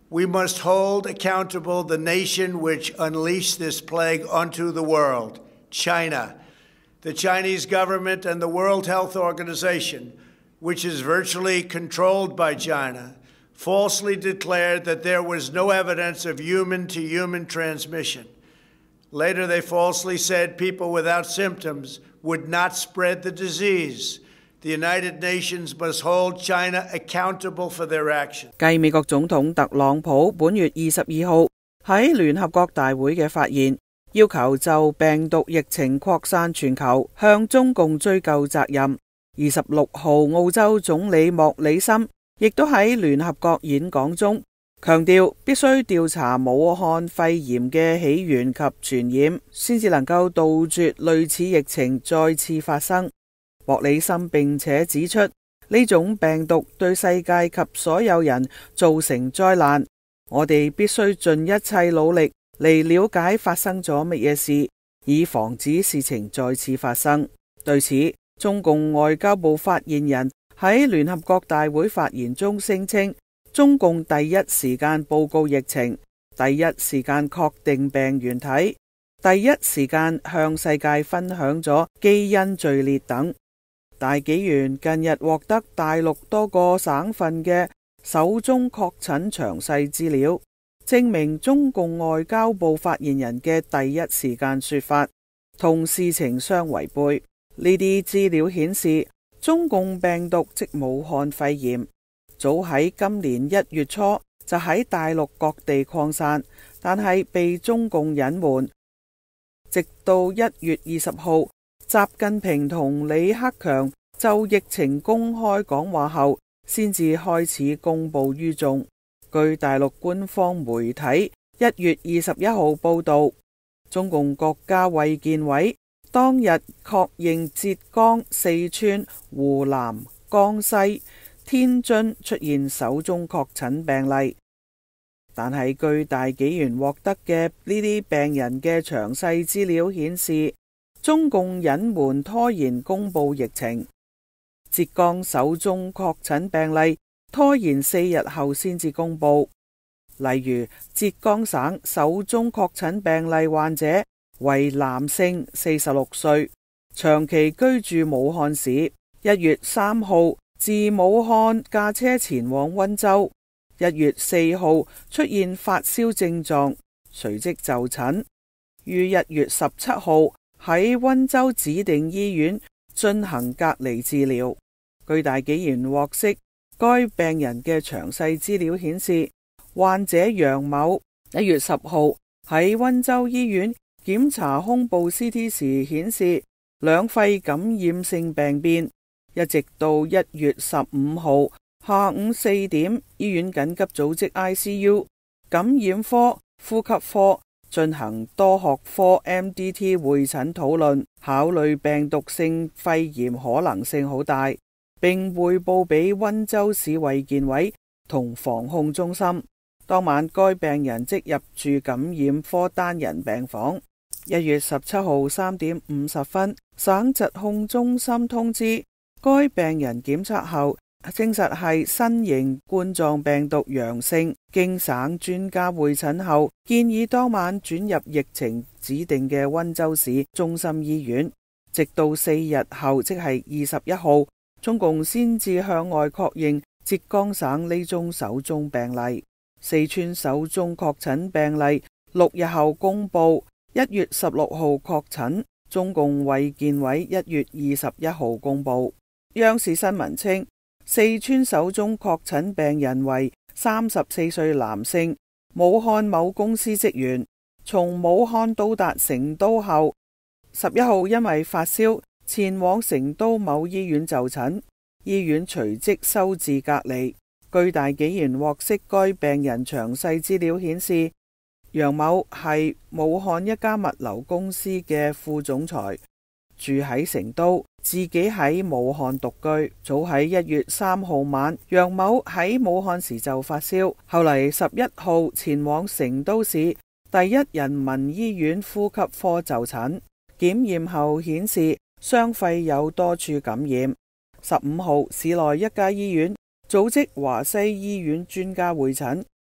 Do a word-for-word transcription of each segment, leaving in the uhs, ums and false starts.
We must hold accountable the nation which unleashed this plague onto the world, China. The Chinese government and the World Health Organization, which is virtually controlled by China, falsely declared that there was no evidence of human-to-human transmission. Later, they falsely said people without symptoms would not spread the disease. The United Nations must hold China accountable for their action. 繼美國總統特朗普本月二十二號喺聯合國大會嘅發言，要求就病毒疫情擴散全球向中共追究責任。二十六號澳洲總理莫里森亦都喺聯合國演講中強調必須調查武漢肺炎嘅起源及傳染，先至能夠杜絕類似疫情再次發生。莫里森並且指出，呢種病毒對世界及所有人造成災難，我哋必須盡一切努力嚟了解發生咗乜嘢事，以防止事情再次發生。對此，中共外交部發言人喺聯合國大會發言中聲稱，中共第一時間報告疫情，第一時間確定病原體，第一時間向世界分享咗基因序列等。大紀元近日獲得大陸多個省份嘅首宗確診詳細資料，證明中共外交部發言人嘅第一時間說法同事情相違背。呢啲資料顯示，中共病毒即武漢肺炎，早喺今年一月初就喺大陸各地擴散，但係被中共隱瞞，直到一月二十號，習近平同李克強就疫情公開講話後，先至開始公佈於眾。據大陸官方媒體一月二十一號報導，中共國家衛健委當日確認浙江、四川、湖南、江西、天津出現首宗確診病例，但係據大紀元獲得嘅呢啲病人嘅詳細資料顯示，中共隱瞞拖延公佈疫情。浙江首宗確診病例拖延四日後先至公佈。例如，浙江省首宗確診病例患者為男性，四十六歲，長期居住武漢市。一月三號自武漢駕車前往溫州，一月四號出現發燒症狀，隨即就診，於一月十七號喺溫州指定醫院進行隔離治療。據大紀元獲悉，該病人嘅詳細資料顯示，患者楊某一月十號喺溫州醫院檢查胸部 C T 時顯示兩肺感染性病變，一直到一月十五號下午四點，醫院緊急組織 I C U 感染科、呼吸科進行多學科 M D T 會診討論，考慮病毒性肺炎可能性好大，並匯報俾溫州市衛健委同防控中心。當晚該病人即入住感染科單人病房。一月十七號三點五十分，省疾控中心通知該病人檢測後證實係新型冠狀病毒陽性，經省專家會診後建議當晚轉入疫情指定嘅溫州市中心醫院。直到四日後，即係二十一號，中共先至向外確認浙江省呢宗首宗病例。四川首宗確診病例六日後公佈，一月十六號確診，中共衛健委一月二十一號公佈。央視新聞稱，四川首宗確診病人為三十四歲男性，武漢某公司職員，從武漢到達成都後，十一號因為發燒前往成都某醫院就診，醫院隨即收治隔離。據大紀元獲悉，該病人詳細資料顯示，楊某係武漢一家物流公司嘅副總裁，住喺成都，自己喺武漢獨居。早喺一月三號晚，楊某喺武漢時就發燒，後嚟十一號前往成都市第一人民醫院呼吸科就診，檢驗後顯示雙肺有多處感染。十五號市內一家醫院組織華西醫院專家會診，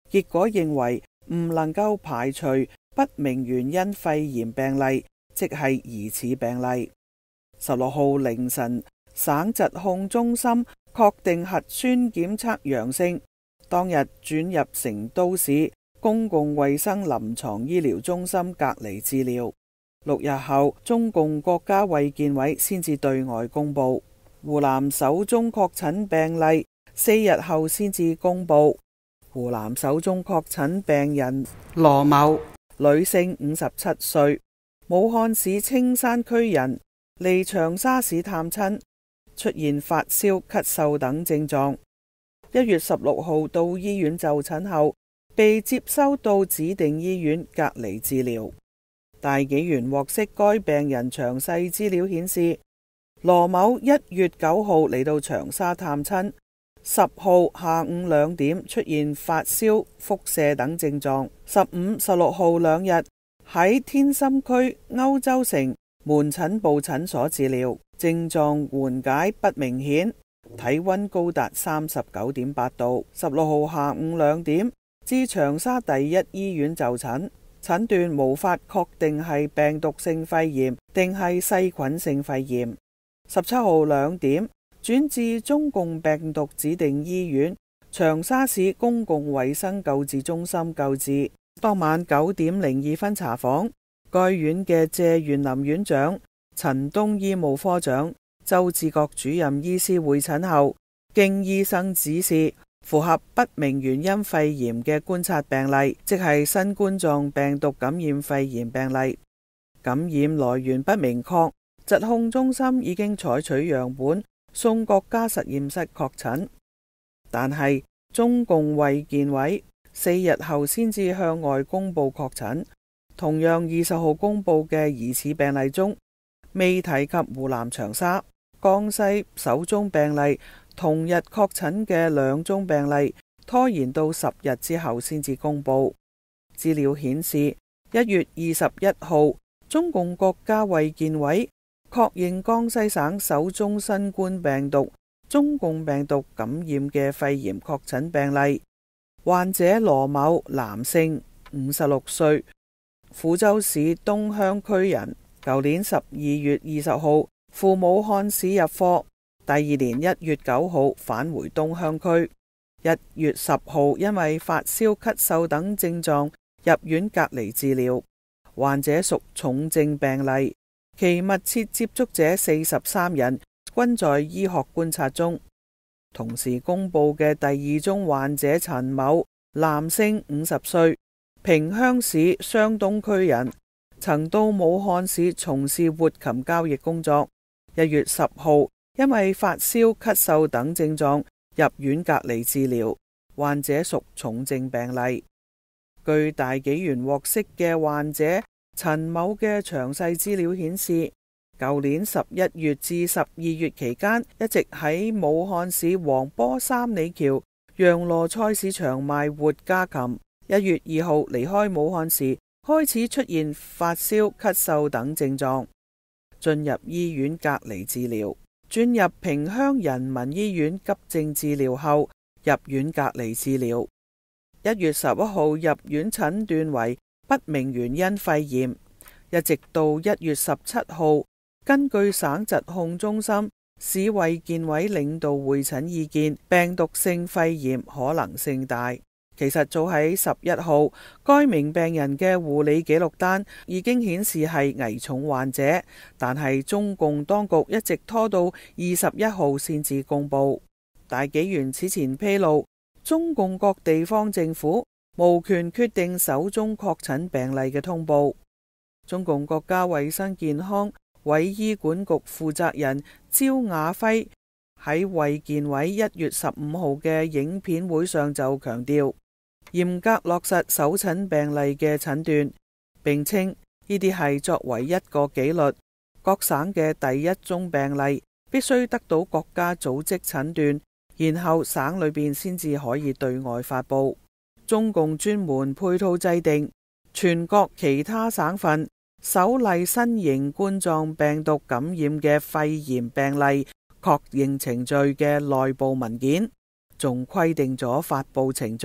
結果認為唔能夠排除不明原因肺炎病例，即係疑似病例。十六號凌晨，省疾控中心確定核酸檢測陽性，當日轉入成都市公共衛生臨床醫療中心隔離治療。六日後，中共國家衛健委先至對外公佈。湖南首宗確診病例四日後先至公佈。湖南首宗確診病人羅某，女性，五十七歲，武漢市青山區人，嚟長沙市探親，出現發燒、咳嗽等症狀。一月十六號到醫院就診後，被接收到指定醫院隔離治療。大紀元獲悉該病人詳細資料顯示，羅某一月九號嚟到長沙探親，十號下午兩點出現發燒、腹瀉等症狀。十五、十六號兩日喺天心區歐洲城門診部診所治療，症狀緩解不明顯，體溫高達三十九點八度。十六號下午兩點至長沙第一醫院就診，診斷無法確定係病毒性肺炎定係細菌性肺炎。十七號兩點轉至中共病毒指定醫院長沙市公共衛生救治中心救治。當晚九點零二分查訪，該院嘅謝元林院長、陳東醫務科長、周志國主任醫師會診後，經醫生指示，符合不明原因肺炎嘅觀察病例，即係新冠狀病毒感染肺炎病例，感染來源不明確。疾控中心已經採取樣本送國家實驗室確診，但係中共衛健委四日後先至向外公布確診。同樣二十號公布嘅疑似病例中，未提及湖南長沙、江西首宗病例，同日確診嘅兩宗病例拖延到十日之後先至公布。資料顯示，一月二十一號，中共國家衛健委確認江西省首宗新冠病毒中共病毒感染嘅肺炎確診病例，患者羅某，男性，五十六歲，撫州市東鄉區人，舊年十二月二十號赴武漢市入貨，第二年一月九號返回東鄉區，一月十號因為發燒、咳嗽等症狀入院隔離治療。患者屬重症病例，其密切接觸者四十三人均在醫學觀察中。同時公布嘅第二宗患者陳某，男性，五十歲，萍鄉市湘東區人，曾到武漢市從事活禽交易工作。一月十號因為發燒、咳嗽等症狀入院隔離治療。患者屬重症病例。據大紀元獲悉嘅患者陳某嘅詳細資料顯示，舊年十一月至十二月期間，一直喺武漢市黃陂三里橋洋螺菜市場賣活家禽。一月二號離開武漢時，開始出現發燒、咳嗽等症狀，進入醫院隔離治療，轉入萍鄉人民醫院急症治療後入院隔離治療。一月十一號入院診斷為不明原因肺炎，一直到一月十七號，根據省疾控中心、市衛健委領導會診意見，病毒性肺炎可能性大。其實早喺十一號，該名病人嘅護理記錄單已經顯示係危重患者，但係中共當局一直拖到二十一號先至公布。大紀元此前披露，中共各地方政府無權決定首宗確診病例嘅通報。中共國家衛生健康委醫管局負責人焦雅輝喺衛健委一月十五號嘅影片會上就強調，嚴格落實首診病例嘅診斷，並稱呢啲係作為一個紀律，各省嘅第一宗病例必須得到國家組織診斷，然後省裏邊先至可以對外發布。中共專門配套制定全國其他省份首例新型冠狀病毒感染嘅肺炎病例確認程序嘅內部文件，仲規定咗發布程序。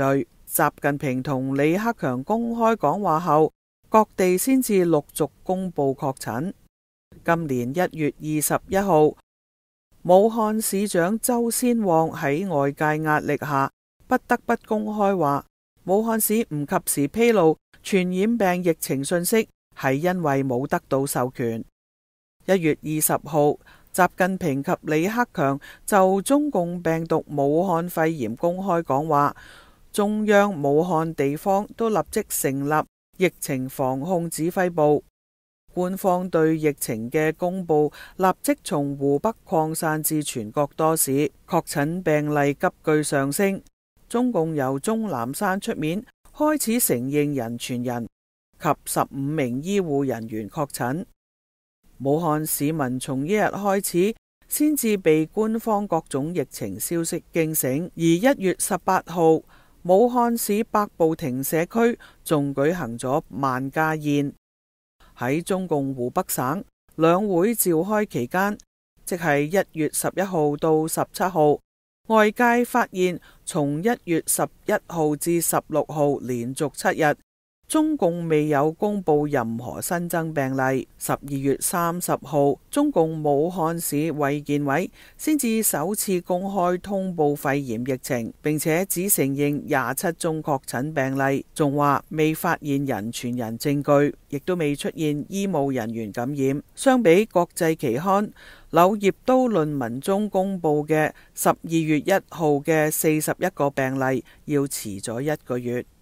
習近平同李克強公開講話後，各地先至陸續公布確診。今年一月二十一號，武漢市長周先旺喺外界壓力下，不得不公開話，武漢市唔及時披露傳染病疫情信息，係因為冇得到授權。一月二十號，習近平及李克強就中共病毒武漢肺炎公開講話，中央武漢地方都立即成立疫情防控指揮部。官方對疫情嘅公布立即從湖北擴散至全國多市，確診病例急劇上升。中共由鍾南山出面開始承認人傳人，及十五名醫護人員確診。武漢市民從一日開始先至被官方各種疫情消息驚醒，而一月十八號，武漢市百步亭社區仲舉行咗萬家宴。喺中共湖北省兩會召開期間，即係一月十一號到十七號，外界發現從一月十一號至十六號連續七日，中共未有公布任何新增病例。十二月三十號，中共武漢市衛健委先至首次公開通報肺炎疫情，並且只承認廿七宗確診病例，仲話未發現人傳人證據，亦都未出現醫務人員感染。相比國際期刊《柳葉刀論文》中公布嘅十二月一號嘅四十一個病例，要遲咗一個月。